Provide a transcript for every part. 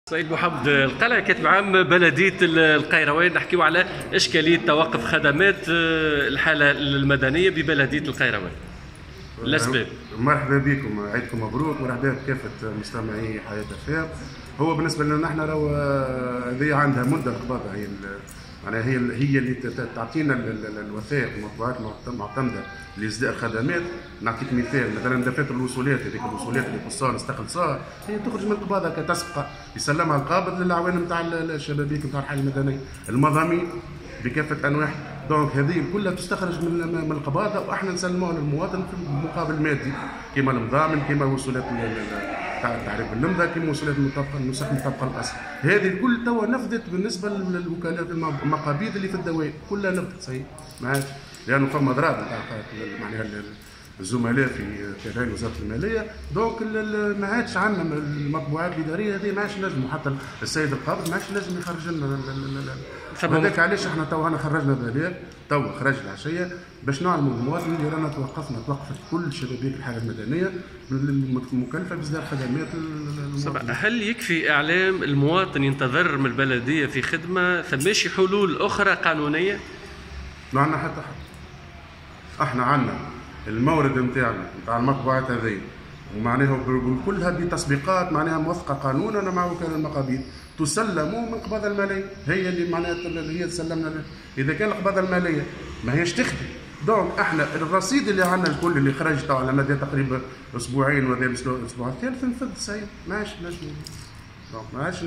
سيد محمد القلعي كاتب عام بلدية القيروان، نحكيو على إشكالية توقف خدمات الحالة المدنية ببلدية القيروان. الأسباب. مرحبا بكم، عيدكم مبروك، مرحبا بكافة مستمعي حياة FM. هو بالنسبة لنا نحن راهو هذه عندها مدة القباضة، هي معناها هي اللي تعطينا الوثائق والمطبوعات المعتمدة لإصداء الخدمات. نعطيك مثال، مثلا دفاتر الوصولات، هذيك الوصولات اللي قصار استخلصها هي تخرج من القباضة كتسبقة يسلمها القابض للعوان نتاع الشبابيك نتاع الحالة المدنية، المضامين بكافة أنواعها. دونك هذه كلها تستخرج من القباضة واحنا نسلموها للمواطن في مقابل مادي، كما المضامن، كما وصولات تعريف اللمضه، كما وصولات المساق مطابقه الاصل. هذه الكل توا نفذت بالنسبه للوكالات المقابيض اللي في الدوائر كلها نفذت صحيح، ما عادش لانه فما ضرائب معناها الزملاء في تابعين وزاره الماليه. دونك ما عادش عندنا المطبوعات الاداريه هذه، ما عادش نجموا، حتى السيد القابض ما عادش لازم يخرج لنا. هذاك علاش احنا توا خرجنا بلاغ توا خرج العشيه باش نعلموا المواطن اللي رانا توقفت كل شبابيك الحاله المدنيه المكلفه باصدار خدمات المواطن. هل يكفي اعلام المواطن ينتظر من البلديه في خدمه؟ ثماش حلول اخرى قانونيه؟ ما عندنا حتى حل. احنا عندنا المورد نتاعنا نتاع المطبوعات هذه، ومعناها كلها بتسبيقات معناها موثقه قانونا مع وكاله المقابيض، تسلم من القباضه الماليه، هي اللي معناها هي تسلمنا. اذا كان القباضه الماليه ما هيش تخدم، دونك احنا الرصيد اللي عندنا الكل اللي خرج طبعا على مدى تقريبا اسبوعين ولا الاسبوع الثالث نفذ سيء، ما عادش ما عادش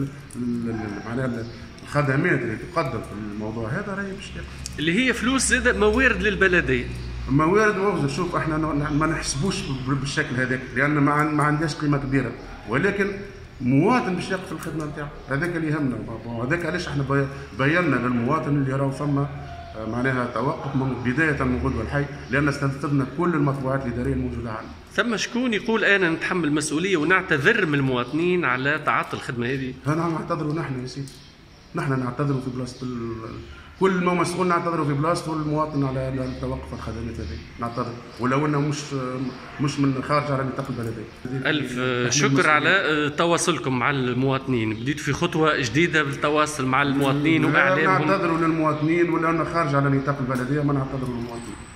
معناها الخدمات اللي تقدم في الموضوع هذا راهي باش اللي هي فلوس زاد موارد للبلديه. موارد وغزر، شوف احنا ما نحسبوش بالشكل هذاك لان ما عندناش قيمه كبيره، ولكن مواطن باش يقف في الخدمه نتاعو، هذاك اللي يهمنا. هذاك علاش احنا بينا للمواطن اللي راهو فما معناها توقف من بدايه من غدوه الحي، لان استنفذنا كل المطبوعات الاداريه الموجوده عندنا. ثم شكون يقول انا نتحمل المسؤوليه ونعتذر من المواطنين على تعاطي الخدمه هذه؟ انا نعتذروا نحن يا سيدي، نحن نعتذروا في بلاصه كل ما مسؤول، نعتذروا في بلاصته المواطن على توقف الخدمات هذه، نعتذر ولو انه مش من خارج على نطاق البلديه. الف شكر على تواصلكم مع المواطنين، بديتوا في خطوه جديده بالتواصل مع المواطنين واعلامهم. نعتذروا للمواطنين، ولو انه خارج على نطاق البلديه ما نعتذروا للمواطنين.